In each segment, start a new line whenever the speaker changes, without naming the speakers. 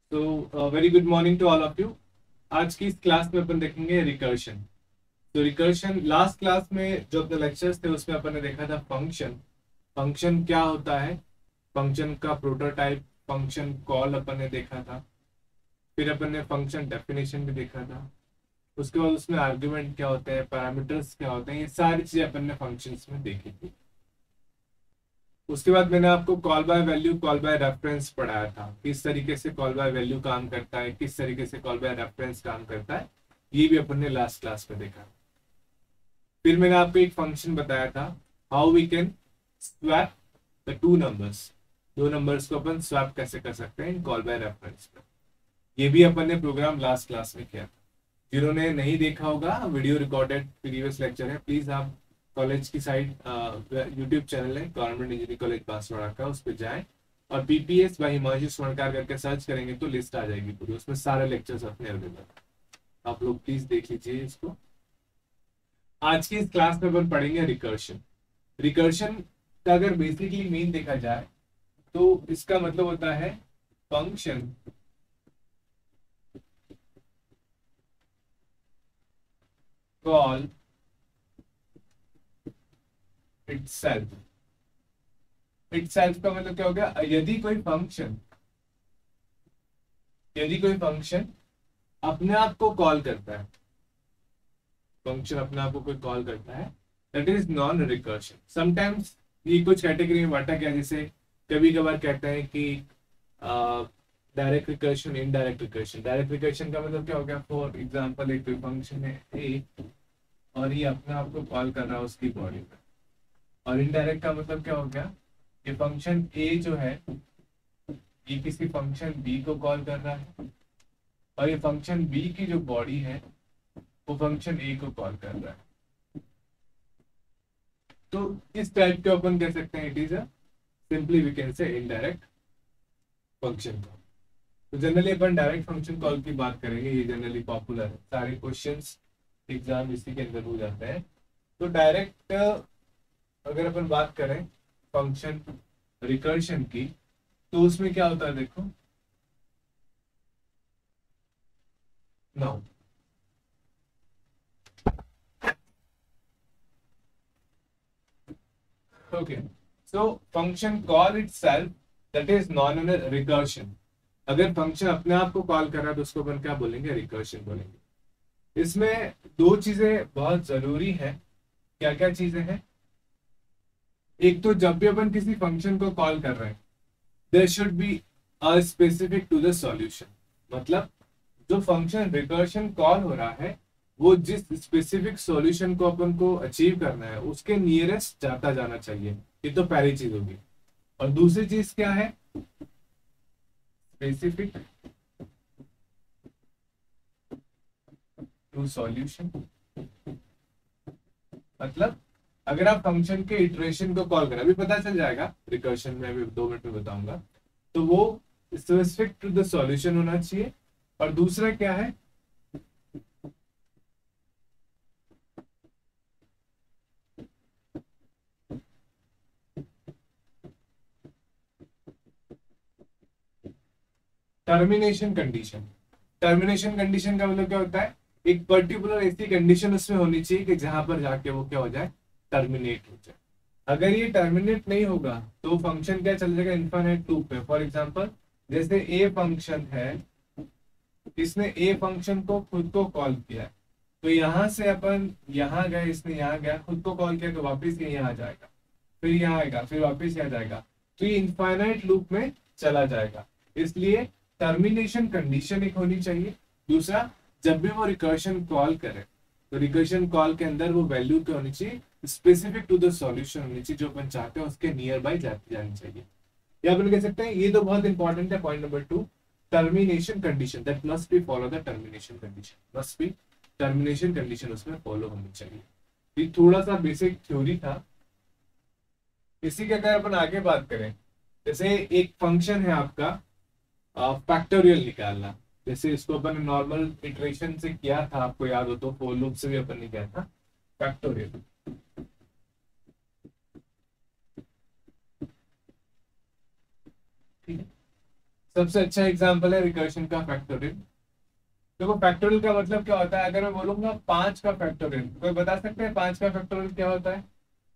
तो very good morning to all of you. आज की इस क्लास में अपन देखेंगे रिकर्शन। तो रिकर्शन लास्ट क्लास में जो अपने लेक्चर्स थे उसमें अपन ने देखा था फंक्शन। फंक्शन क्या होता है, फंक्शन का प्रोटोटाइप, फंक्शन कॉल अपन ने देखा था। फिर अपन ने फंक्शन डेफिनेशन भी देखा था। उसके बाद उसमें आर्गुमेंट क्या होते हैं, पैरामीटर्स क्या होते हैं, ये सारी चीजें अपन ने फंक्शंस में देखी थी। उसके बाद मैंने आपको call by value, call by reference पढ़ाया था, किस तरीके से कॉल बाय वैल्यू काम करता है, किस तरीके से कॉल बाय रेफरेंस काम करता है। ये भी अपन ने लास्ट क्लास में देखा। फिर मैंने आपको एक फंक्शन बताया था, how we can swap the two numbers. दो नंबर्स को अपन स्वैप कैसे कर सकते हैं इन कॉल बाय रेफरेंस में। ये भी अपन ने प्रोग्राम लास्ट क्लास में किया था। जिन्होंने नहीं देखा होगा, वीडियो रिकॉर्डेड प्रीवियस लेक्चर है, प्लीज आप कॉलेज की साइड यूट्यूब चैनल है गवर्नमेंट इंजीनियरिंग कॉलेज बांसवाड़ा का, उस पर जाएं और पीपीएस बाई हिमांशु स्वर्णकार करके सर्च करेंगे तो लिस्ट आ जाएगी पूरी, उसमें सारे लेक्चर्स अपने अवेलेबल। आप लोग प्लीज देख लीजिए इसको। आज की इस क्लास में अपन पढ़ेंगे रिकर्शन। रिकर्शन का अगर बेसिकली मीन देखा जाए तो इसका मतलब होता है फंक्शन कॉल इटसेल्फ। इटसेल्फ का मतलब क्या हो गया, यदि कोई फंक्शन अपने आप को कॉल करता है, फंक्शन अपने आप को कोई कॉल करता है, that is non recursion. Sometimes ये कुछ कैटेगरी में बांटा गया, जैसे कभी कभार कहते हैं कि direct recursion, indirect recursion. Direct recursion का मतलब क्या हो गया, फॉर एग्जांपल एक कोई फंक्शन है ए और ये अपने आप को कॉल कर रहा है उसकी बॉडी में। और इनडायरेक्ट का मतलब क्या हो गया, ये फंक्शन ए जो है ये किसी फंक्शन बी को कॉल कर रहा है और ये फंक्शन बी की जो बॉडी है वो फंक्शन ए को कॉल कर रहा है। तो इस टाइप के अपन कह सकते हैं it is a simply we can say indirect function call. तो जनरली अपन डायरेक्ट फंक्शन कॉल की बात करेंगे, ये जनरली पॉपुलर है, सारे क्वेश्चंस एग्जाम इसी के अंदर हो जाते हैं। तो डायरेक्ट अगर अपन बात करें फंक्शन रिकर्शन की, तो उसमें क्या होता है देखो, now okay, so function call itself that is non an recursion. अगर फंक्शन अपने आप को कॉल कर रहा है तो उसको अपन क्या बोलेंगे, रिकर्शन बोलेंगे। इसमें दो चीजें बहुत जरूरी है। क्या क्या चीजें हैं, एक तो जब भी अपन किसी फंक्शन को कॉल कर रहे हैं there should be a specific to the solution. मतलब जो फंक्शन रिकर्शन कॉल हो रहा है वो जिस स्पेसिफिक सॉल्यूशन को अपन को अचीव करना है उसके नियरेस्ट जाता जाना चाहिए। ये तो पहली चीज होगी। और दूसरी चीज क्या है, स्पेसिफिक टू सॉल्यूशन। मतलब अगर आप फंक्शन के इटरेशन को कॉल करें, अभी पता चल जाएगा रिकर्शन में, अभी 2 मिनट में बताऊंगा, तो वो स्पेसिफिक टू द सॉल्यूशन होना चाहिए। और दूसरा क्या है, टर्मिनेशन कंडीशन। टर्मिनेशन कंडीशन का मतलब क्या होता है, एक पर्टिकुलर ऐसी कंडीशन उसमें होनी चाहिए कि जहां पर जाके वो क्या हो जाए, टर्मिनेट हो जाए। अगर ये टर्मिनेट नहीं होगा तो फंक्शन क्या चल जाएगा, इनफाइनाइट लूप पे। फॉर एग्जांपल जैसे ए फंक्शन है, इसने ए फंक्शन को खुद को कॉल किया है, तो यहां से अपन यहाँ गए, इसने यहाँ गया, खुद को कॉल किया तो वापिस ये यहाँ जाएगा, फिर यहाँ आएगा, फिर वापिस यहाँ जाएगा, तो ये इनफाइनाइट लूप में चला जाएगा। इसलिए टर्मिनेशन कंडीशन एक होनी चाहिए। दूसरा, जब भी वो रिकर्शन कॉल करे तो रिकर्शन कॉल के अंदर वो वैल्यू क्या होनी चाहिए, स्पेसिफिक टू द सॉल्यूशन होनी चाहिए, जो अपन चाहते हैं उसके नियर बाय जाती जानी चाहिए। या अपन कह सकते हैं, ये तो बहुत इंपॉर्टेंट है, point number 2, termination condition that must be follow the termination condition, must be termination condition उसमें फॉलो होनी चाहिए। ये थोड़ा सा बेसिक थ्योरी था। इसी के अगर अपन आगे बात करें, जैसे एक फंक्शन है आपका फैक्टोरियल निकालना, जैसे इसको अपन नॉर्मल इटरेशन से किया था, आपको याद हो तो फॉर लूप से भी अपन ने किया था फैक्टोरियल। ठीक है, सबसे अच्छा एग्जांपल है रिकर्शन का फैक्टोरियल। देखो फैक्टोरियल का मतलब क्या होता है, अगर मैं बोलूंगा 5 का फैक्टोरियल, कोई बता सकते हैं 5 का फैक्टोरियल क्या होता है?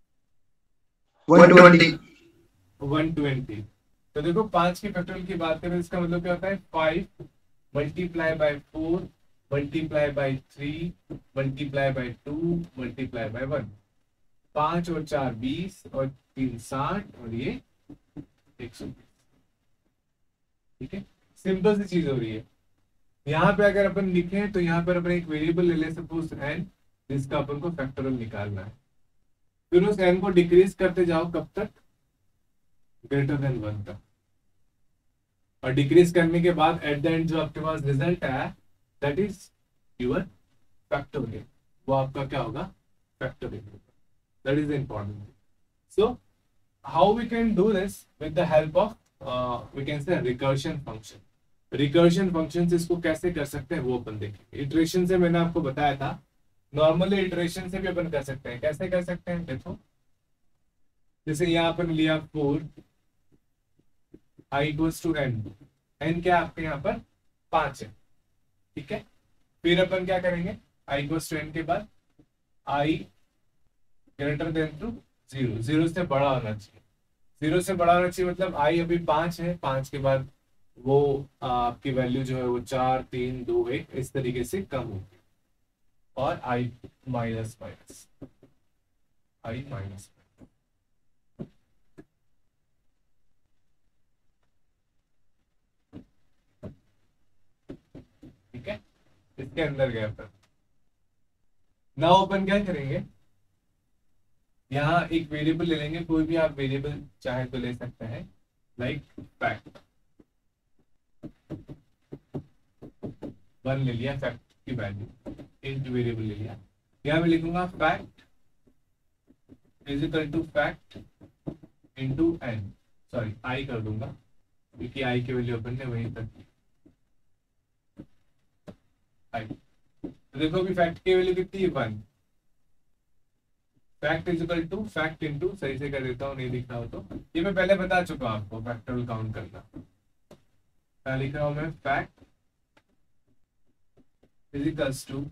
120।
120। तो देखो 5 की फैक्टोरियल की बात करें, इसका मतलब क्या होता है, 5 multiply by 4 multiply by 3 multiply by 2 multiply by 1। 5 और 4 20 और 3 60 और ये 120। ठीक है, सिंपल सी चीज हो रही है। यहाँ पे अगर अपन लिखें तो यहाँ पर अपन एक वेरिएबल ले ले, सपोज एन, जिसका अपन को फैक्टोरियल निकालना है। फिर उस एन को डिक्रीज करते जाओ, कब तक? ग्रेटर देन 1 तक। और डिक्रीज करने के बाद एट द एंड जो आपके पास रिजल्ट आया, दैट इज योर फैक्टोरियल। वो आपका क्या होगा? Factorial. That is important. So how we can do this with the help of we can say recursion function. Recursion function से इसको कैसे कर सकते हैं वो अपन देखेंगे। इटरेशन से मैंने आपको बताया था, नॉर्मली इटरेशन से भी अपन कर सकते हैं। कैसे कर सकते हैं देखो, जैसे यहाँ अपन लिया 4 i equals to n। n क्या है आपके यहाँ पर? 5 है। ठीक है, फिर अपन क्या करेंगे, i इक्वल्स टू n के बाद i ग्रेटर देन टू 0, 0 से बड़ा होना चाहिए। 0 से बड़ा होना चाहिए मतलब i अभी 5 है, 5 के बाद वो आपकी वैल्यू जो है वो 4 3 2 1 इस तरीके से कम होगी। और i minus minus, i minus, ठीक है, इसके अंदर गया अपन। नाउ अपन क्या करेंगे, यहाँ एक वेरिएबल ले लेंगे, कोई भी आप वेरिएबल चाहे तो ले सकते हैं, लाइक फैक्ट। 1 ले लिया फैक्ट की वैल्यू, एक वेरिएबल ले लिया। यहाँ मैं लिखूंगा fact is equal to fact into N, sorry I कर दूंगा क्योंकि आई की वैल्यू अपन ने वहीं तक दी। आई तो देखो अभी फैक्ट की वैल्यू कितनी है? 1। Fact is equal to fact into, सही से कर देता हूँ नहीं दिख रहा हो तो, ये मैं पहले बता चुका हूँ आपको फैक्टोरियल काउंट करना। क्या लिख रहा हूँ मैं? Fact is equals to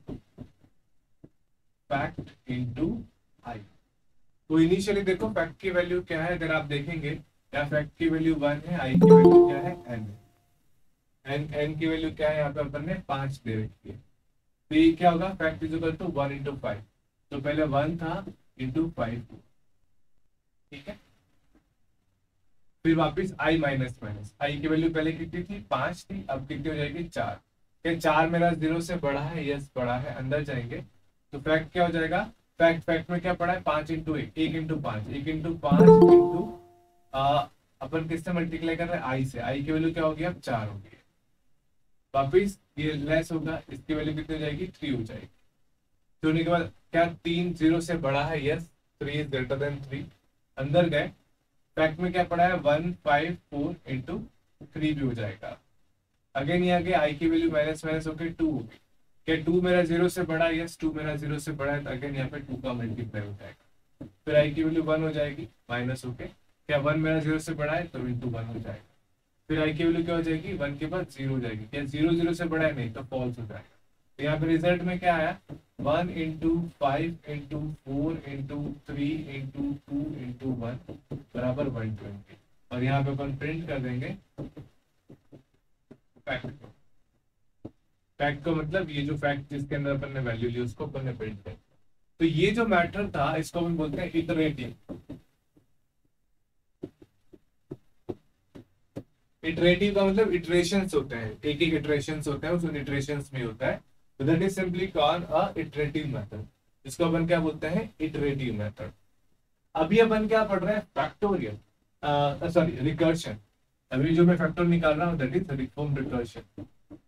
fact into I. तो इनिशियली देखो फैक्ट की वैल्यू क्या है, अगर आप देखेंगे, या फैक्ट की वैल्यू 1 है, आई की वैल्यू क्या है? n है। n की वैल्यू क्या है यहाँ पे अपन ने? 5 दे रखी है। तो ये क्या होगा? Fact is equal to 1 into 5। तो पहले 1 था इंटू 5, ठीक है। फिर वापस i माइनस माइनस, आई की वैल्यू पहले कितनी थी? 5 थी, अब कितनी हो जाएगी? 4। क्या 4 मेरा 0 से बड़ा है? यस बड़ा है। अंदर जाएंगे तो फैक्ट क्या हो जाएगा? फैक्ट फैक्ट में क्या पड़ा है? 5 इंटू 1, 1 इंटू 5, 1 इंटू 5 इंटू अपन किससे मल्टीप्लाई कर रहे हैं? आई से। आई की वैल्यू क्या होगी? अब 4 होगी। वापिस ये लेस होगा, इसकी वैल्यू कितनी हो जाएगी? 3 हो जाएगी। तो होने के बाद क्या 3 0 से बड़ा है? Yes, 3 is greater than 3। अंदर गए, फैक्ट में क्या पड़ा है? 1 5 4 इंटू 3 भी हो जाएगा। अगेन यहाँ के आई की वैल्यू माइनस माइनस होकर 2 होगी। क्या 2 मेरा 0 से बड़ा है? यस, 2 मेरा 0 से बड़ा है, तो अगेन यहाँ पे 2 का मल्टीप्लाई हो जाएगा। फिर आई की वैल्यू 1 हो जाएगी माइनस होके, क्या 1 मेरा 0 से बड़ा है तो इंटू 1 हो जाएगा। फिर आई की वैल्यू क्या हो जाएगी? 1 के बाद 0 हो जाएगी। क्या 0 0 से बड़ा है? नहीं, तो फॉल्स हो जाएगा। तो यहाँ पे रिजल्ट में क्या आया? 1 into 5 into 4 into 3 into 2 into 1 बराबर 120। और यहाँ पे अपन प्रिंट कर देंगे फैक्ट को। फैक्ट को मतलब ये जो फैक्ट जिसके अंदर अपन ने वैल्यू ली उसको अपन ने प्रिंट कर। तो ये जो मैटर था इसको हम बोलते हैं इटरेटिव। इटरेटिव का मतलब इटरेशंस होते हैं, एक एक इटरेशंस होते हैं, उस इटरेशंस में होता है। तो that is simply called a iterative method, जिसको अपन क्या बोलते हैं? Iterative method. अभी अपन क्या पढ़ रहे हैं? Factorial, sorry recursion. अभी जो मैं फैक्टर निकाल रहा हूँ दैट इज रिफॉर्म रिकर्शन।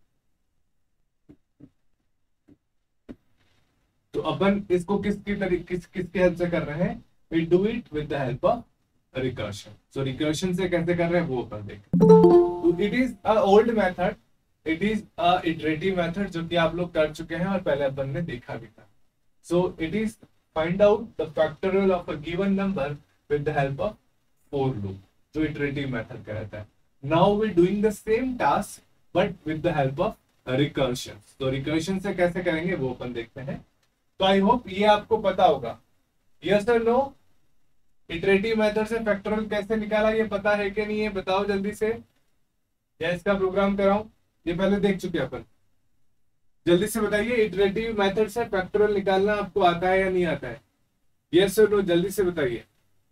तो अपन इसको किसकी तरीके किसके हेल्प से कर रहे हैं? We do it with the help of recursion. So recursion से कैसे कर रहे हैं वो अपन देखें। तो it is a old method, it is a iterative method, जो कि आप लोग कर चुके हैं और पहले अपन ने देखा भी था। So it is find out the factorial of a given number with the help of for loop, जो इटरेटिव मेथड कहता है। Now we doing the same task but with the help of recursion. तो recursion से कैसे करेंगे वो अपन देखते हैं। तो आई होप ये आपको पता होगा। यस और नो, इटरेटिव मेथड से फैक्टोरियल कैसे निकाला ये पता है कि नहीं है, बताओ जल्दी से, या इसका प्रोग्राम कराऊं? ये पहले देख चुके अपन। जल्दी से बताइए, इटरेटिव मेथड से फैक्टोरियल निकालना आपको आता है या नहीं आता है? यस और नो, जल्दी से बताइए।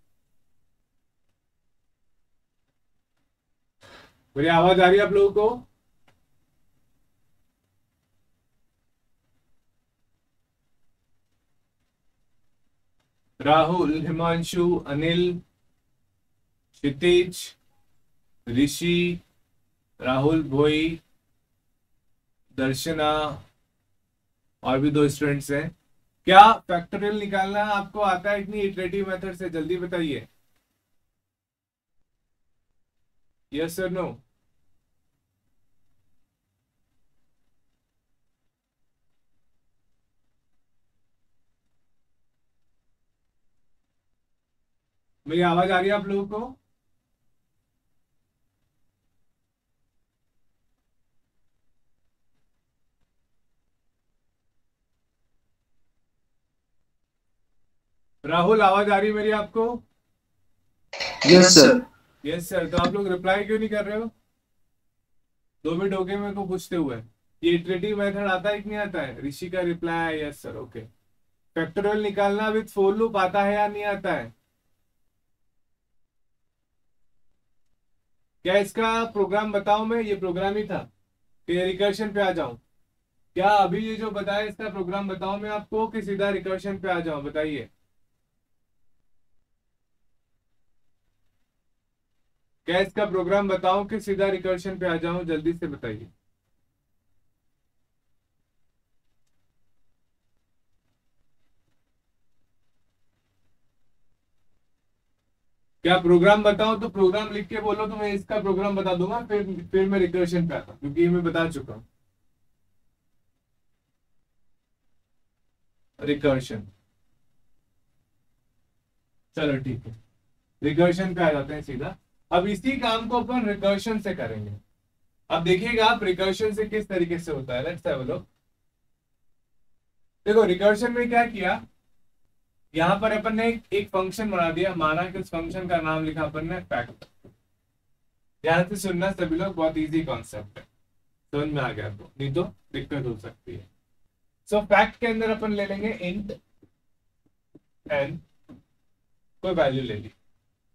मेरी आवाज आ रही है आप लोगों को? राहुल, हिमांशु, अनिल, क्षितिज, ऋषि, राहुल भोई, दर्शना और भी दो स्टूडेंट्स हैं। क्या फैक्टोरियल निकालना आपको आता है इतनी इटरेटिव मेथड से? जल्दी बताइए। यस और नो? मेरी आवाज आ रही है आप लोगों को? राहुल, आवाज आ रही है मेरी आपको?
Yes sir.
Yes sir. तो आप लोग रिप्लाई क्यों नहीं कर रहे हो? 2 मिनट हो गए मेरे को पूछते हुए। ये इटरेटिव मेथड आता है कि नहीं आता है? ऋषि का रिप्लाई है यस सर। ओके। फैक्टोरियल निकालना विद फोर लूप आता है या नहीं आता है? क्या इसका प्रोग्राम बताऊं मैं? ये प्रोग्राम ही था कि रिकर्शन पे आ जाऊं? क्या अभी ये जो बताया इसका प्रोग्राम बताऊं मैं आपको कि सीधा रिकर्शन पे आ जाऊं? बताइए। क्या इसका प्रोग्राम बताऊं कि सीधा रिकर्शन पे आ जाऊं? जल्दी से बताइए। क्या प्रोग्राम बताऊं? तो प्रोग्राम लिख के बोलो तो मैं इसका प्रोग्राम बता दूंगा, फिर मैं रिकर्शन पे आता हूं, क्योंकि ये मैं बता चुका हूं। रिकर्शन, चलो ठीक है, रिकर्शन पे आ जाते हैं सीधा। अब इसी काम को अपन रिकर्शन से करेंगे। अब देखिएगा आप रिकर्शन से किस तरीके से होता है। Let's have a look. देखो रिकर्शन में क्या किया, यहां पर अपन ने एक फंक्शन बना दिया, माना कि उस फंक्शन का नाम लिखा अपन ने फैक्ट। ध्यान से सुनना सभी लोग, बहुत इजी कॉन्सेप्ट है, समझ में आ गया तो, नहीं तो दिक्कत हो सकती है। सो फैक्ट के अंदर अपन ले लेंगे इंट एन, कोई वैल्यू ले ली।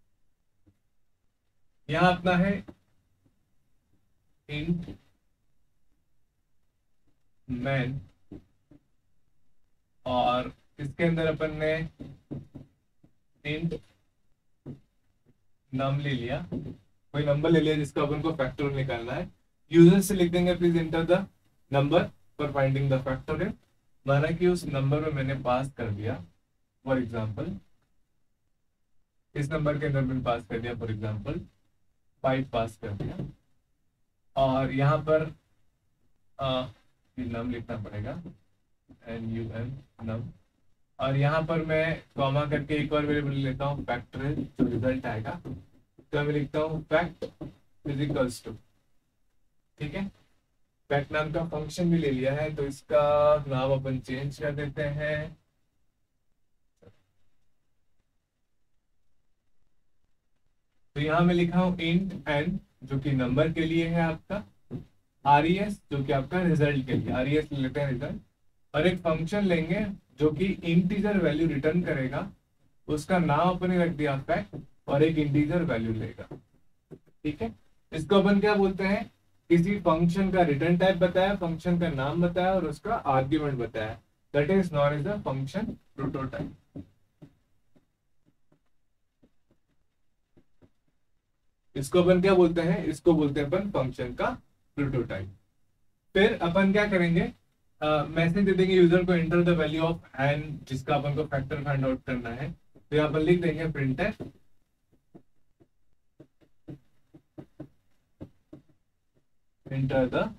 यहां अपना है इंट मैन, और इसके अंदर अपन ने इंट नम ले लिया, कोई नंबर ले लिया जिसका अपन को फैक्टोरियल निकालना है। यूजर से लिख देंगे please enter the number for finding the factorial. माना कि उस नंबर में मैंने पास कर दिया, फॉर एग्जांपल इस नंबर के अंदर मैंने पास कर दिया, फॉर एग्जांपल 5 पास कर दिया। और यहाँ पर नम लिखना पड़ेगा, NUM नम। और यहाँ पर मैं कॉमा करके एक और वेरिएबल लेता हूँ फैक्टोरियल, जो रिजल्ट आएगा तो मैं लिखता हूँ फैक्ट इज इक्वल्स टू, ठीक है। फैक्ट नाम का फंक्शन भी ले लिया है, तो इसका नाम अपन चेंज कर देते हैं। तो यहाँ मैं लिखा हूँ इंट एन, जो कि नंबर के लिए है आपका, RES जो कि आपका रिजल्ट के लिए, RES ले लेते हैं रिजल्ट। और एक फंक्शन लेंगे जो कि इंटीजर वैल्यू रिटर्न करेगा, उसका नाम अपने रख दिया फैक्ट, और एक इंटीजर वैल्यू लेगा, ठीक है। इसको अपन क्या बोलते हैं, किसी फंक्शन का रिटर्न टाइप बताया, फंक्शन का नाम बताया और उसका आर्ग्यूमेंट बताया, that is known as a function prototype. इसको अपन क्या बोलते हैं, इसको बोलते हैं अपन फंक्शन का प्रोटोटाइप। फिर अपन क्या करेंगे, मैसेज दे देंगे यूजर को enter the value of n, जिसका अपन को फैक्टर फाइंड आउट करना है। तो यहाँ पर लिख देंगे प्रिंटफ एंटर द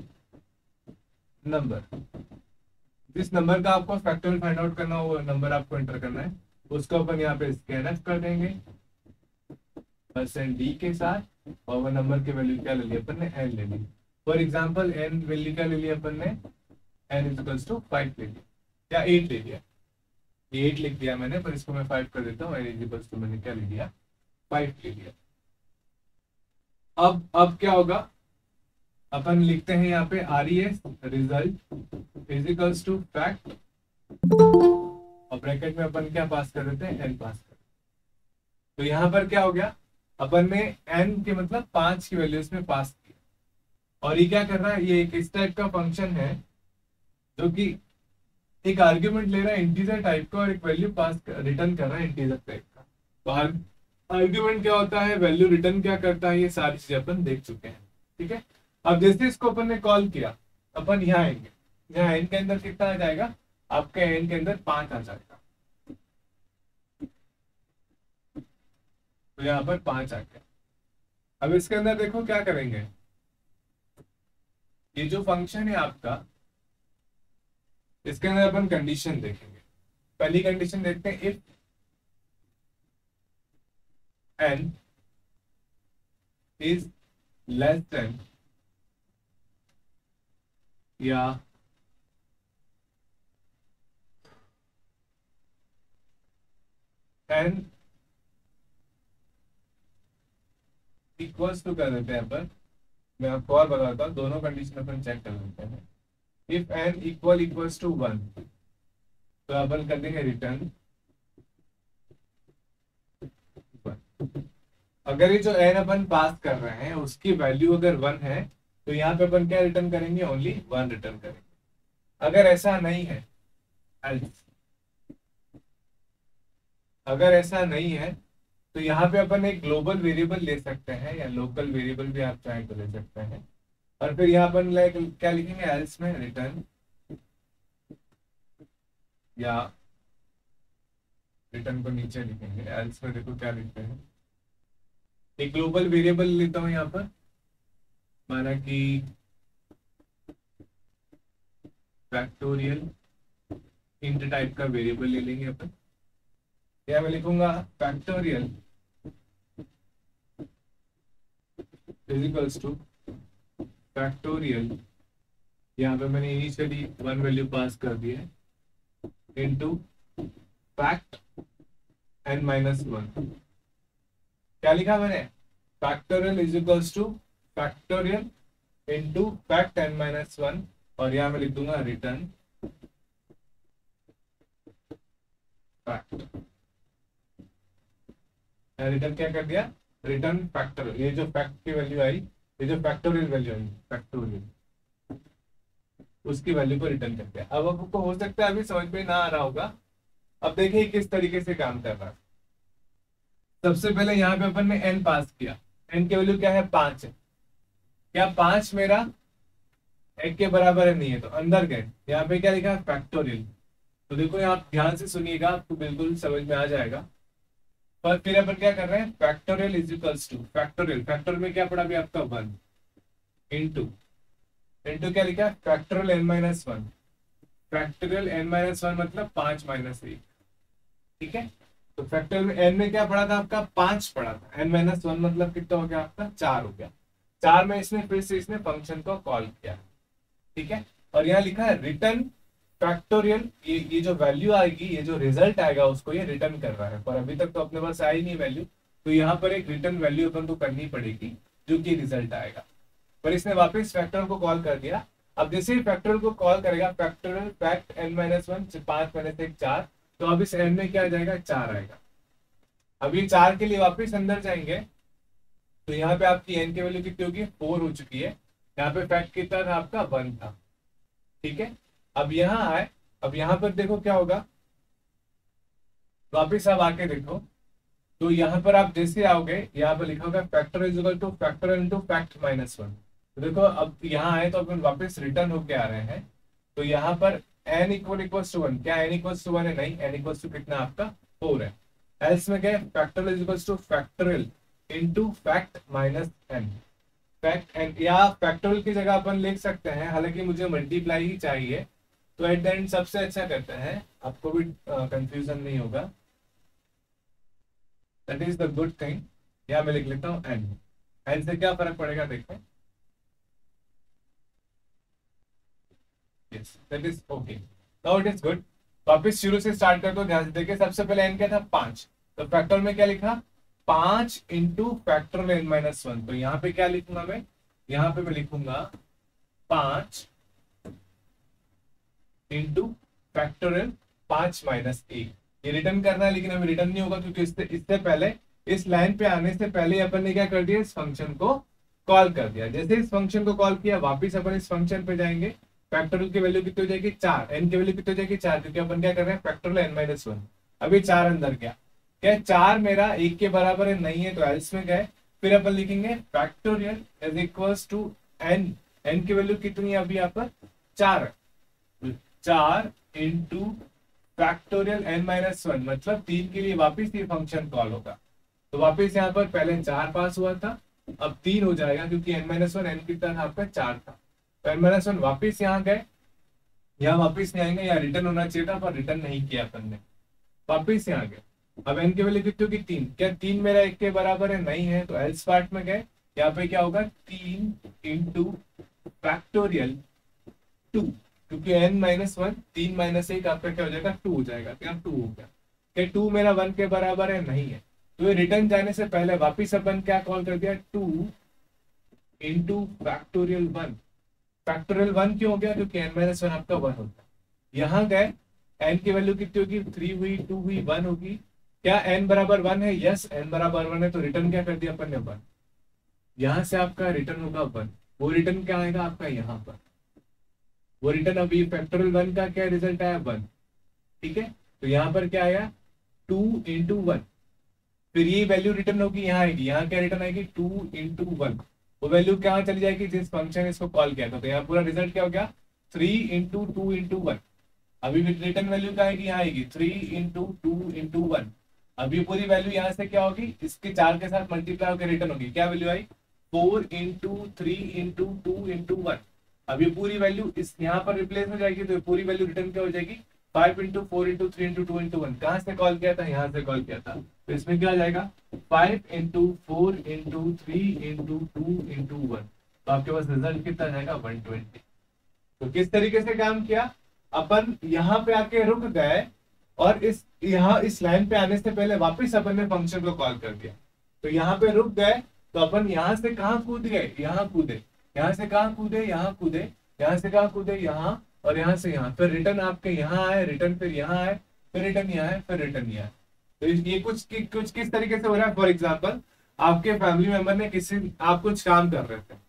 नंबर। जिस नंबर का आपको फैक्टोरियल फाइंड आउट करना हो, वो नंबर आपको एंटर करना है, उसको अपन यहाँ पे स्कैनफ कर देंगे %d के साथ, और नंबर की वैल्यू क्या ले ली अपन ने, n ले ली। फॉर एग्जाम्पल n वैल्यू क्या ले ली अपन ने, n इक्वल्स टू 5 ले लिया या 8 ले लिया। 8 लिख दिया मैंने, पर इसको मैं 5 कर देता हूँ। n इक्वल्स टू मैंने क्या ले लिया, 5 ले लिया। अब क्या होगा, अपन लिखते हैं यहाँ पे RES result is equals to fact, और ब्रैकेट में अपन क्या पास कर देते हैं, n पास कर। तो यहाँ पर क्या हो गया, अपन ने n के मतलब 5 की वैल्यू इसमें पास की, और ये क्या कर रहा है, ये एक इस टाइप का फंक्शन है जो कि एक आर्ग्यूमेंट ले रहा है इंटीजर टाइप का, और एक वैल्यू पास रिटर्न कर रहा है इंटीजर टाइप का। तो आर्ग्यूमेंट क्या होता है, वैल्यू रिटर्न क्या करता है, ये सारी चीजें अपन देख चुके हैं। ठीक है, अब जैसे इसको अपन ने कॉल किया, अपन यहाँ आएंगे, यहाँ n के अंदर कितना आ जाएगा, आपके n के अंदर 5 आ जाएगा। तो यहाँ पर 5 आ गया। अब इसके अंदर देखो क्या करेंगे, ये जो फंक्शन है आपका, इसके अंदर अपन कंडीशन देखेंगे। पहली कंडीशन देखते हैं, if n is less than या n इक्वल्स टू कर देते हैं अपन, मैं आपको और बताता हूँ, दोनों कंडीशन अपन चेक कर लेते हैं। इफ n इक्वल्स टू 1, तो अपन कर देंगे रिटर्न 1। अगर ये जो n अपन पास कर रहे हैं उसकी वैल्यू अगर 1 है, तो यहाँ पे अपन क्या रिटर्न करेंगे, ओनली 1 रिटर्न करेंगे। अगर ऐसा नहीं है, अगर ऐसा नहीं है, तो यहाँ पे अपन एक ग्लोबल वेरिएबल ले सकते हैं, या लोकल वेरिएबल भी आप चाहे तो ले सकते हैं। और फिर यहाँ अपन क्या लिखेंगे, एल्स में रिटर्न, या रिटर्न को नीचे लिखेंगे, एल्स में देखो क्या लिखते हैं, एक ग्लोबल वेरिएबल लेता हूं यहाँ पर, माना कि फैक्टोरियल इंट टाइप का वेरिएबल ले लेंगे अपन। या मैं लिखूंगा factorial is equals to factorial, यहाँ पे मैंने इनिशियली 1 वैल्यू पास कर दी है, इनटू फैक्ट n-1। क्या लिखा मैंने, factorial is equals to factorial into fact n-1, और यहां मैं लिख दूंगा रिटर्न फैक्ट। रिटर्न क्या कर दिया, रिटर्न फैक्टोरियल। ये जो फैक्ट की वैल्यू आई, ये जो फैक्टोरियल वैल्यू आई, फैक्टोरियल उसकी वैल्यू को रिटर्न कर दिया। अब आपको हो सकता है अभी समझ में ना आ रहा होगा, अब देखिए किस तरीके से काम कर रहा है। सबसे पहले यहाँ पे अपन ने n पास किया, n की वैल्यू क्या है, 5 है। क्या 5 मेरा 1 के बराबर है, नहीं है, तो अंदर गए, यहाँ पे क्या लिखा है, फैक्टोरियल। तो देखो यहाँ ध्यान से सुनिएगा, आपको बिल्कुल समझ में आ जाएगा। पर फिर अपन क्या कर रहे हैं, factorial is equals to factorial, factorial में क्या पड़ा अभी आपका 1 इंटू क्या लिखा है, फैक्टोरियल n-1। फैक्टोरियल n-1 मतलब 5 माइनस 1। ठीक है, तो फैक्टोरियल में n में क्या पड़ा था आपका, 5 पड़ा था, n-1 मतलब कितना हो गया आपका, 4 हो गया। 4 में इसने फिर से इसने फंक्शन को कॉल किया। ठीक है, और यहाँ लिखा है रिटर्न फैक्टोरियल, ये जो वैल्यू आएगी, ये जो रिजल्ट आएगा उसको ये रिटर्न कर रहा है, पर अभी तक तो अपने पास आई नहीं वैल्यू, तो यहाँ पर एक रिटर्न वैल्यू अपन को करनी पड़ेगी जो कि रिजल्ट आएगा। पर इसने वापस फैक्टोरियल को कॉल कर दिया। अब जैसे ही फैक्टोरियल को कॉल करेगा, फैक्टोरियल फैक्ट n-1, 5 माइनस 1 4, तो अब इस n में क्या आ जाएगा, 4 आएगा। अब ये 4 के लिए वापस अंदर जाएंगे, तो यहाँ पे आपकी n की वैल्यू कितनी होगी, 4 हो चुकी है। यहाँ पे फैक्ट कितना था आपका, 1 था। ठीक है, अब यहाँ आए, अब यहाँ पर देखो क्या होगा, वापिस आप आके देखो, तो यहाँ पर आप जैसे आओगे, यहाँ पर लिखा होगा factor is equal to factor into fact -1। तो देखो अब यहाँ आए तो अपन वापस रिटर्न होके आ रहे हैं, तो यहाँ पर n इक्वल्स टू 1, क्या n इक्वल्स टू 1 है, नहीं, n इक्वल्स टू कितना आपका 4 है। एल्स में क्या है, factorial is equals to factorial into fact -n, fact n, या फैक्टोरियल की जगह अपन लिख सकते हैं, हालांकि मुझे मल्टीप्लाई ही चाहिए, तो एट द एंड सबसे अच्छा करते हैं, आपको भी कंफ्यूजन नहीं होगा, that is the good thing. यहाँ मैं लिख लेता हूँ n, एन से क्या फर्क पड़ेगा देखते हैं। Yes that is okay, now it is good. वापिस शुरू से स्टार्ट कर दो, ध्यान से देखिए। सबसे पहले एन क्या था 5, तो फैक्टर में क्या लिखा 5 इंटू फैक्टोरियल एन माइनस 1। तो यहाँ पे क्या लिखूंगा मैं, यहाँ पे मैं लिखूंगा 5 इंटू फैक्टोरियल 5 माइनस 1। ये रिटर्न करना है, लेकिन अभी रिटर्न नहीं होगा क्योंकि इससे पहले, इस लाइन पे आने से पहले अपन ने क्या कर दिया, इस फंक्शन को कॉल कर दिया। जैसे इस फंक्शन को कॉल किया, वापिस अपन इस फंक्शन पे जाएंगे। फैक्टोरियल की वैल्यू कितनी हो जाएगी 4, एन की वैल्यू कितनी हो जाएगी 4, क्योंकि अपन क्या कर रहे हैं फैक्टोरियल एन माइनस 1। अभी 4 अंदर गया, क्या 4 मेरा 1 के बराबर है नहीं है, तो एल्स में गए। फिर अपन लिखेंगे factorial is equals to n, n की वैल्यू कितनी है अभी यहाँ पर 4 है, 4 इंटू फैक्टोरियल एन माइनस 1, मतलब 3 के लिए वापिस ये फंक्शन कॉल होगा। तो वापिस यहाँ पर पहले 4 पास हुआ था, अब 3 हो जाएगा क्योंकि एन माइनस 1 एन कितना था आपका 4 था। तो एन माइनस 1 वापिस यहाँ गए, यहाँ वापिस नहीं आएंगे, यहाँ रिटर्न होना चाहिए था पर रिटर्न नहीं किया अपन ने, वापिस यहाँ गए। अब एन की वैल्यू कितनी होगी 3, क्या 3 मेरा 1 के बराबर है नहीं है, तो एल्स पार्ट में गए। यहाँ पे क्या होगा 3 इंटू फैक्टोरियल 2, क्योंकि n माइनस 1 3 माइनस 1 आपका क्या हो जाएगा 2 हो जाएगा, क्या 2 हो गया। क्या 2 मेरा 1 के बराबर है नहीं है, तो ये रिटर्न जाने से पहले वापिस अपन क्या कॉल कर दिया 2 इंटू फैक्टोरियल 1। फैक्टोरियल 1 क्यों हो गया, क्योंकि n माइनस 1 आपका 1 होता है। यहाँ गए, n की वैल्यू कितनी होगी 3 हुई 2 हुई 1 होगी। क्या n बराबर 1 है, यस n बराबर 1 है, तो रिटर्न क्या कर दिया अपन ने 1। यहाँ से आपका रिटर्न होगा 1, वो रिटर्न क्या आएगा आपका यहाँ पर, वो रिटर्न अभी फैक्टोरियल 1 का क्या रिजल्ट आया 1, ठीक है। तो यहाँ पर क्या आया 2 इंटू 1, फिर ये वैल्यू रिटर्न होगी यहाँ आएगी, यहाँ क्या रिटर्न आएगी 2 इंटू 1, वो वैल्यू कहाँ चली जाएगी जिस फंक्शन इसको कॉल किया था। तो यहाँ पूरा रिजल्ट क्या हो गया 3 इंटू 2 इंटू 1। अभी रिटर्न वैल्यू क्या आएगी, यहाँ आएगी 3 इंटू 2 इंटू 1। अभी पूरी वैल्यू यहाँ से क्या होगी, इसके 4 के साथ मल्टीप्लाई होकर रिटर्न होगी, क्या वैल्यू आई 4 इंटू 3 इंटू 2 इंटू 1। अभी पूरी वैल्यू इस यहाँ पर रिप्लेस हो जाएगी, तो पूरी वैल्यू रिटर्न क्या हो जाएगी 5 इंटू 4 इंटू 3 इंटू 2 इंटू 1। कहाँ से कॉल किया था, यहाँ से कॉल किया था, तो इसमें क्या आ जाएगा 5 इंटू 4 इंटू 3 इंटू 2 इंटू 1। तो आपके पास रिजल्ट कितना आ जाएगा 120। तो किस तरीके से काम किया, अपन यहाँ पे आके रुक गए और इस यहाँ इस लाइन पे आने से पहले वापस अपन ने फंक्शन को कॉल कर दिया। तो यहाँ पे रुक गए, तो अपन यहाँ से कहाँ कूद गए, यहाँ कूदे, यहाँ से कहाँ कूदे, यहाँ कूदे, यहाँ से कहाँ कूदे, यहाँ, और यहाँ से यहाँ, फिर रिटर्न आपके यहाँ आए, रिटर्न फिर यहाँ आए, फिर रिटर्न यहाँ है, फिर रिटर्न यहाँ है। तो ये कुछ किस तरीके से हो रहा है, फॉर एग्जाम्पल आपके फैमिली मेंबर ने आप कुछ काम कर रहे थे,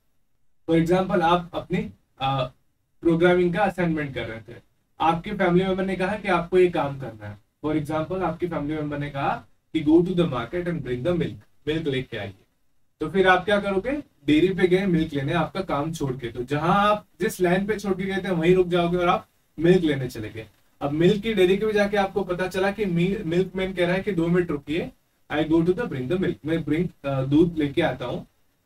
फॉर एग्जाम्पल आप अपनी प्रोग्रामिंग का असाइनमेंट कर रहे थे, आपके फैमिली मेंबर ने कहा कि आपको ये काम करना है। फॉर एग्जाम्पल आपकी फैमिली मेंबर ने कहा कि go to the market and bring the milk, milk लेके आइए। तो फिर आप क्या करोगे, डेयरी पे गए मिल्क लेने, आपका काम छोड़ के, तो जहां आप जिस लाइन पे छोड़ के गए थे वहीं रुक जाओगे और आप मिल्क लेने चले गए। अब मिल्क की डेयरी के भी जाके आपको पता चला कि मिल्क मैन कह रहा है कि 2 मिनट रुकिए, I go to the bring the milk, मैं दूध लेके आता हूँ।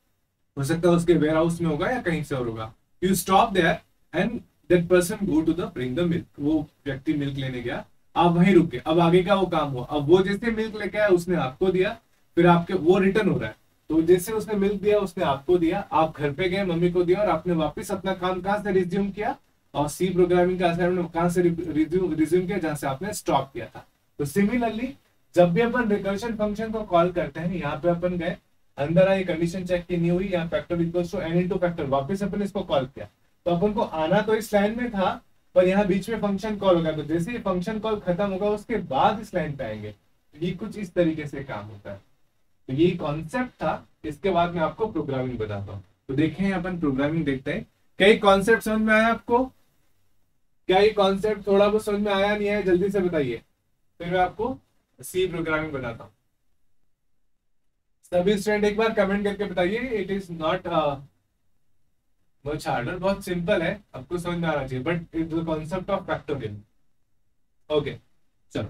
हो सकता है उसके वेयर हाउस में होगा या कहीं से और होगा। You stop there and that person go to the bring the milk, वो व्यक्ति मिल्क लेने गया, आप वहीं रुक गए। अब आगे का वो काम हुआ, अब वो जैसे मिल्क लेके आया उसने आपको दिया, फिर आपके वो रिटर्न हो रहा है, तो जैसे उसने मिल्क दिया उसने आपको दिया, आप घर पे गए मम्मी को दिया और आपने वापस अपना काम कहाँ से रिज्यूम किया, और सी प्रोग्रामिंग का असाइनमेंट कहाँ से रिज्यूम किया, जहां से आपने स्टॉप किया था। तो सिमिलरली जब भी अपन रिकर्शन फंक्शन को कॉल करते हैं, यहाँ पे अपन गए, अंदर आई कंडीशन चेक की नहीं हुई, यहाँ factor equals to n into factor, वापस अपन इसको कॉल किया, तो अपन को आना तो इस लाइन में था पर यहाँ बीच में फंक्शन कॉल होगा, तो जैसे ही फंक्शन कॉल खत्म होगा उसके बाद इस लाइन पे आएंगे। ये कुछ इस तरीके से काम होता है। तो ये कॉन्सेप्ट था, इसके बाद मैं आपको प्रोग्रामिंग बताता हूँ। तो देखें अपन प्रोग्रामिंग देखते हैं, क्या ये कॉन्सेप्ट समझ में आया आपको, क्या ये कॉन्सेप्ट थोड़ा बहुत समझ में आया नहीं है, जल्दी से बताइए, फिर मैं आपको सी प्रोग्रामिंग बताता हूँ। सभी स्टूडेंट एक बार कमेंट करके बताइए, it is not much harder, बहुत सिंपल है, आपको समझ में आना चाहिए, but it the concept of factorial. Okay चलो,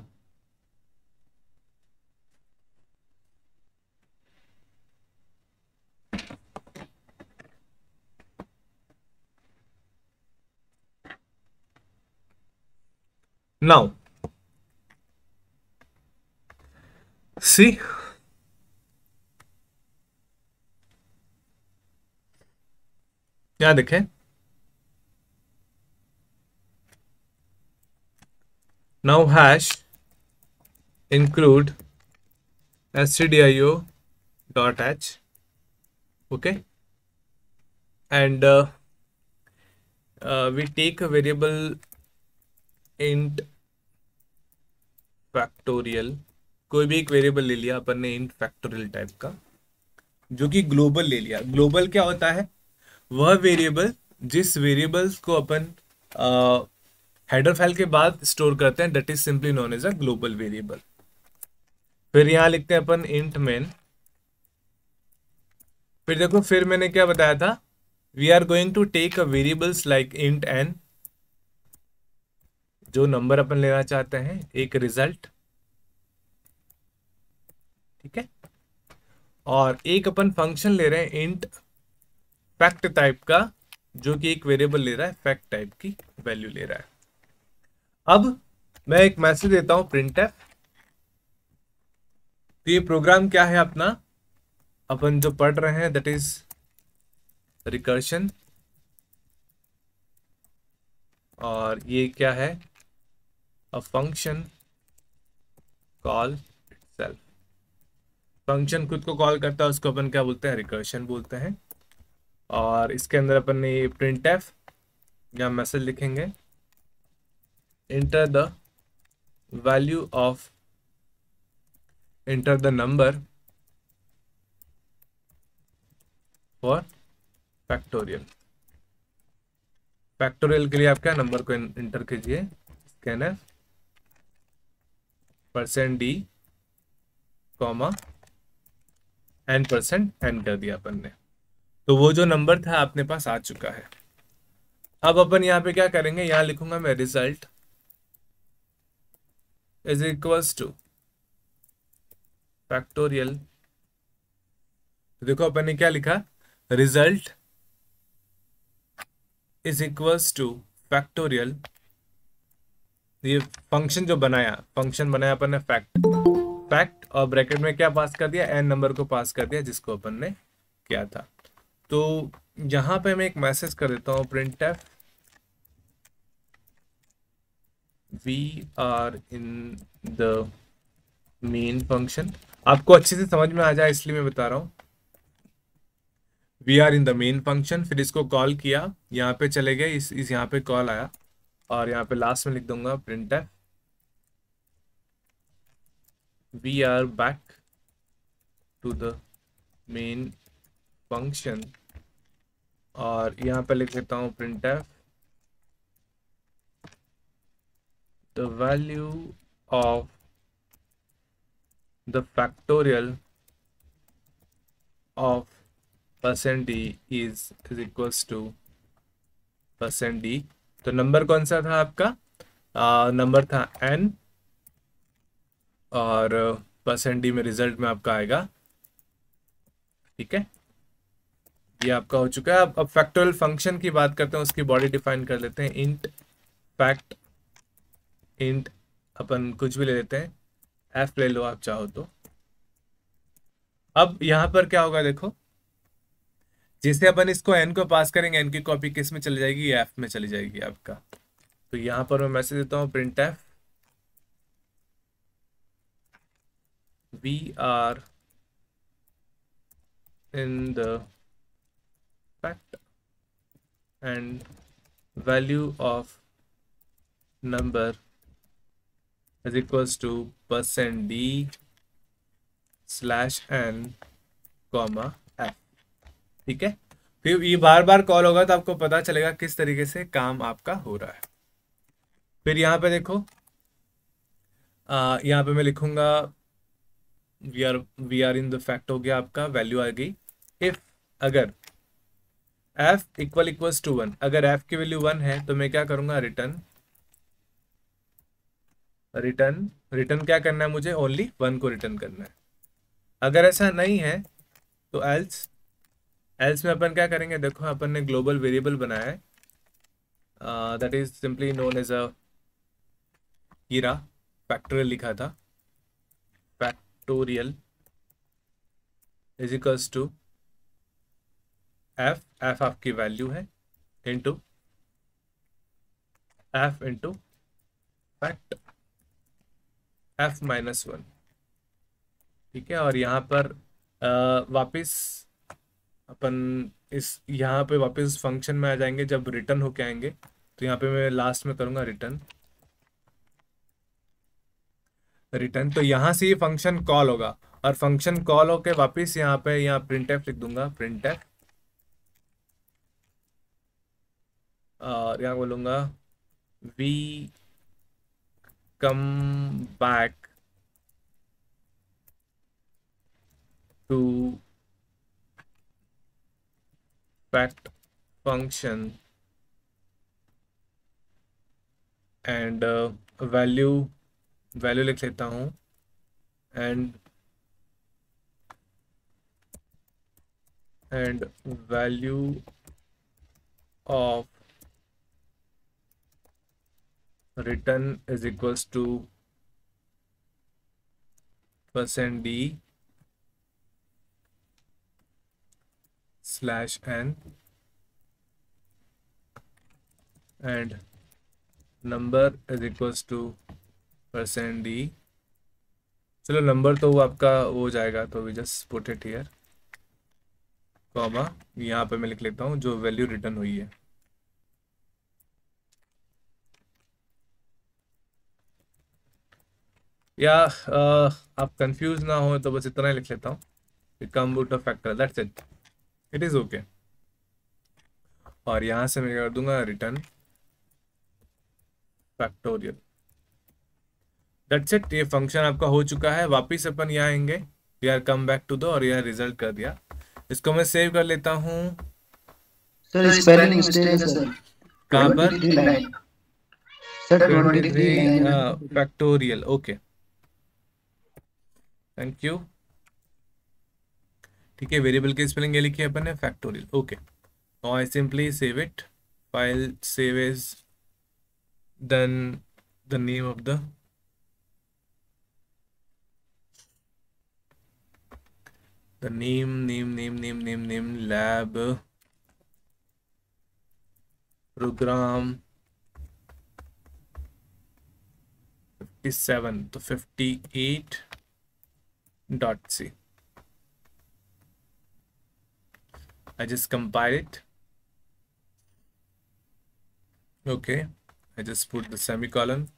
now see यहाँ देखें, now hash include stdio dot h, okay, and we take a variable int factorial, कोई भी एक वेरिएबल ले लिया अपन ने int factorial टाइप का, जो कि ग्लोबल ले लिया। ग्लोबल क्या होता है? वह वेरिएबल जिस वेरिएबल्स को अपन हेडर फाइल के बाद स्टोर करते हैं, that is simply known as a global variable. फिर यहां लिखते हैं अपन इंट मेन। फिर देखो, फिर मैंने क्या बताया था, we are going to take a variables like int n, जो नंबर अपन लेना चाहते हैं, एक रिजल्ट, ठीक है, और एक अपन फंक्शन ले रहे हैं इंट फैक्ट टाइप का, जो कि एक वेरिएबल ले रहा है, फैक्ट टाइप की वैल्यू ले रहा है। अब मैं एक मैसेज देता हूं प्रिंटफ। तो ये प्रोग्राम क्या है अपना, अपन जो पढ़ रहे हैं, दैट इज रिकर्शन, और ये क्या है, a function call itself. Function खुद को कॉल करता है, उसको अपन क्या बोलते हैं, रिकर्शन बोलते हैं। और इसके अंदर अपन ने ये प्रिंटफ या मैसेज लिखेंगे, enter the value of, enter the number for factorial। Factorial के लिए आप क्या नंबर को इंटर कीजिए, स्कैनर %d, कॉमा n% कर दिया अपन ने। तो वो जो नंबर था अपने पास आ चुका है। अब अपन यहाँ पे क्या करेंगे, यहाँ लिखूंगा मैं result is equals to factorial. देखो अपन ने क्या लिखा, result is equals to factorial. ये फंक्शन जो बनाया, फंक्शन बनाया अपन ने फैक्ट, और ब्रैकेट में क्या पास कर दिया, n नंबर को पास कर दिया जिसको अपन ने किया था। तो यहां पे मैं एक मैसेज कर देता हूं, printf we are in the main function। आपको अच्छे से समझ में आ जाए इसलिए मैं बता रहा हूं, we are in the main function. फिर इसको कॉल किया, यहाँ पे चले गए, इस यहाँ पे कॉल आया, और यहाँ पे लास्ट में लिख दूंगा printf we are back to the main function, और यहाँ पे लिख देता हूँ printf the value of the factorial of %d is equals to %d। तो नंबर कौन सा था आपका, नंबर था n, और %d में रिजल्ट में आपका आएगा, ठीक है। ये आपका हो चुका है। अब फैक्टोरियल फंक्शन की बात करते हैं, उसकी बॉडी डिफाइन कर लेते हैं, इंट फैक्ट, इंट अपन कुछ भी ले लेते हैं, f ले लो आप चाहो तो। अब यहां पर क्या होगा, देखो, जिससे अपन इसको n को पास करेंगे, n की कॉपी किस में चली जाएगी, f में चली जाएगी आपका। तो यहां पर मैं मैसेज देता हूं, printf we are in the fact and value of number is equals to %d /n, f, ठीक है। फिर ये बार बार कॉल होगा तो आपको पता चलेगा किस तरीके से काम आपका हो रहा है। फिर यहाँ पे देखो, यहाँ पे मैं लिखूंगा we are in the fact, हो गया आपका, वैल्यू आ गई। इफ अगर f इक्वल्स टू 1, अगर f की वैल्यू 1 है तो मैं क्या करूंगा, रिटर्न रिटर्न क्या करना है मुझे, ओनली 1 को रिटर्न करना है। अगर ऐसा नहीं है तो एल्स में अपन क्या करेंगे, देखो अपन ने ग्लोबल वेरिएबल बनाया है, that is simply known as a हीरा, फैक्टोरियल लिखा था, factorial is equals to f आपकी वैल्यू है into f into fact f minus one. ठीक है, और यहाँ पर वापस अपन इस यहाँ पे वापस फंक्शन में आ जाएंगे जब रिटर्न होके आएंगे। तो यहाँ पे मैं लास्ट में करूँगा रिटर्न। तो यहाँ से ये फंक्शन कॉल होगा, और फंक्शन कॉल होके वापस यहाँ पे यहाँ प्रिंटफ लिख दूंगा, प्रिंटफ, और यहाँ बोलूँगा we come back to fact function and value लिख लेता हूँ, and value of return is equals to %d /n and number is equals to %d। चलो नंबर तो वो आपका हो जाएगा, तो we just put it here, comma यहाँ पे मैं लिख लेता हूँ जो वैल्यू रिटर्न हुई है। या आप कंफ्यूज ना हो तो बस इतना ही लिख लेता हूँ, come root of factor, that's it, it is okay. और यहाँ से मैं कर दूंगा रिटर्न फैक्टोरियल, दैट्स इट। ये फंक्शन आपका हो चुका है। वापिस अपन यहाँ आएंगे, यार कम बैक टू दो, और यह रिजल्ट कर दिया। इसको मैं सेव कर लेता हूँ।
सर स्पेलिंग मिस्टेक है सर।
कहाँ पर?
Sir 23
factorial, okay, thank you. ठीक है, वेरिएबल की स्पेलिंग ये लिखी है अपन ने, factorial, okay. Now I simply save it, file save as, then the name of the name lab program 57 तो 58.c। I just compile it. Okay, I just put the semicolon.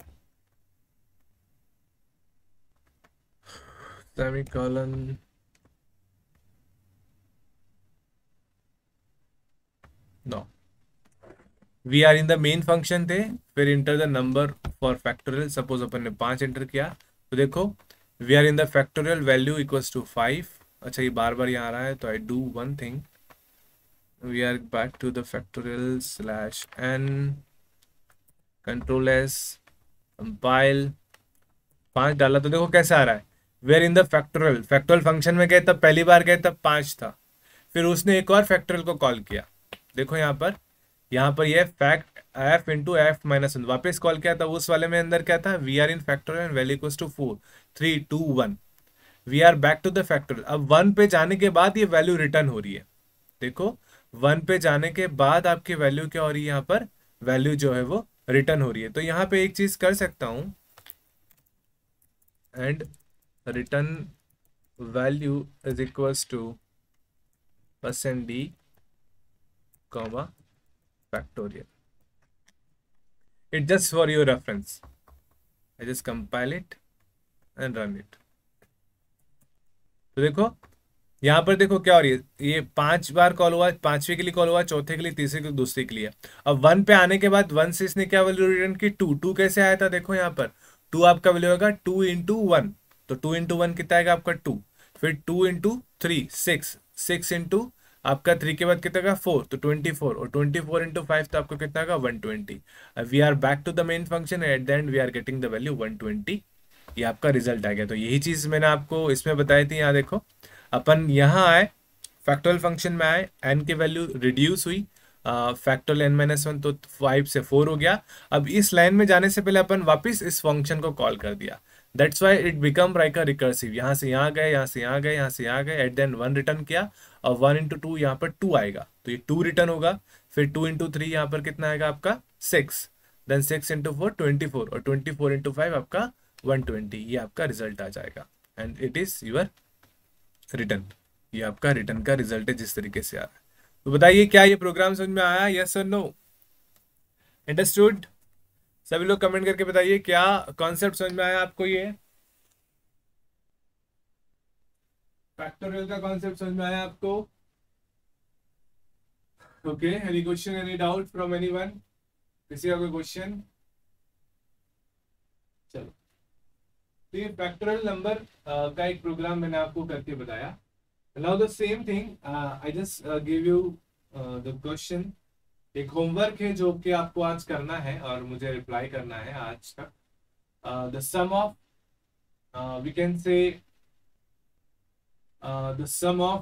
No, we are in the main function थे, फिर enter the number for factorial। Suppose अपन ने 5 enter किया, तो देखो we are in the factorial value equals to 5। अच्छा, ये बार बार यहाँ आ रहा है, तो I do one thing, we are back to the factorial /n, control s, compile। 5 डाला तो देखो कैसा आ रहा है, we are in the factorial function में गए तब पहली बार गए तब 5 था, फिर उसने एक और फैक्टोरियल को कॉल किया। देखो यहाँ पर ये fact f into f minus one वापिस कॉल किया था। उस वाले में अंदर क्या था, we are in factorial and value equals to 4 3 2 1, we are back to the factorial. अब 1 पे जाने के बाद ये वैल्यू रिटर्न हो रही है। देखो 1 पे जाने के बाद आपकी वैल्यू क्या हो रही है, यहाँ पर वैल्यू जो है वो रिटर्न हो रही है। तो यहाँ पे एक चीज कर सकता हूं, and return value is equals to %d, factorial। It just for your reference, I just compile it and run it। तो देखो यहाँ पर देखो क्या हो रही है, ये 5 बार कॉल हुआ, 5वें के लिए कॉल हुआ, चौथे के लिए, तीसरे के लिए, दूसरे के लिए। अब 1 पे आने के बाद 1 से इसने क्या वैल्यू रिटर्न की, 2 कैसे आया था, देखो यहाँ पर 2 आपका वैल्यू होगा 2 इंटू 1, तो 2 इंटू 1 कितना आएगा आपका 2, फिर 2 इंटू 3 6 इंटू आपका 3 के बाद कितना का 4, तो 24, और 24 इंटू 5 तो आपको कितना का 120। We are back to the main function, at the end we are getting the value 120। ये आपका रिजल्ट आ गया। तो यही चीज मैंने आपको इसमें बताई थी। यहाँ देखो अपन यहाँ आए, फैक्टोरियल फंक्शन में आए, n की वैल्यू रिड्यूस हुई, फैक्टोरियल n-1 तो 5 से 4 हो गया। अब इस लाइन में जाने से पहले अपन वापस इस फंक्शन को कॉल कर दिया, that's why it become like a recursive. यहाँ से यहाँ गए, यहाँ से यहाँ गए, यहाँ से यहाँ गए, एट देन 1 रिटर्न किया, और 1 इंटू 2 यहाँ पर 2 आएगा। तो तो ये 2 रिटर्न होगा, फिर 2 इंटू 3 यहाँ पर कितना आएगा आपका 6, देन 6 इंटू 4 24, और 24 इंटू 5 आपका 120, ये आपका रिजल्ट आ जाएगा and it is your return. ये आपका रिटर्न का रिजल्ट है जिस तरीके से आ रहा है। तो बताइए क्या ये प्रोग्राम समझ में आया, यस और नो, अंडरस्टूड? सभी लोग कमेंट करके बताइए क्या कॉन्सेप्ट समझ में आया आपको, ये फैक्टोरियल का कॉन्सेप्ट समझ में आया आपको? Okay, any question, any doubt from anyone? किसी का कोई क्वेश्चन? चलो, तो ये फैक्टोरियल नंबर का एक प्रोग्राम मैंने आपको करके बताया। Now the same thing, I just give you the question. एक होमवर्क है जो कि आपको आज करना है और मुझे रिप्लाई करना है आज तक। The sum of we can say the sum of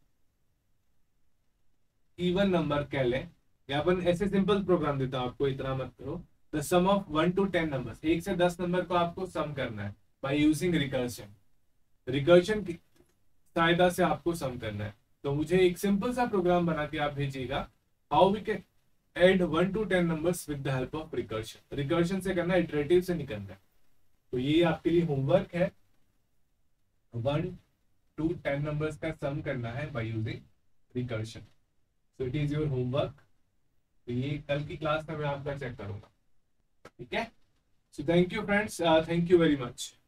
even number कह लें, या अपन ऐसे सिंपल प्रोग्राम देता हूं आपको, इतना मत करो। The sum of 1 to 10 numbers, 1 से 10 नंबर को आपको सम करना है बाय यूजिंग रिकर्शन। रिकर्शन की सहायता से आपको सम करना है। तो मुझे एक सिंपल सा प्रोग्राम बना के आप भेजिएगा, how we can add 1 to 10 numbers with the help of recursion. Recursion से करना, इटरेटिव से नहीं करना है। तो ये आपके लिए होमवर्क है, 1 to 10 नंबर्स का सम करना है by using recursion. So it is your homework. तो ये कल की क्लास में मैं आपका चेक करूंगा, ठीक है? So thank you friends, thank you very much.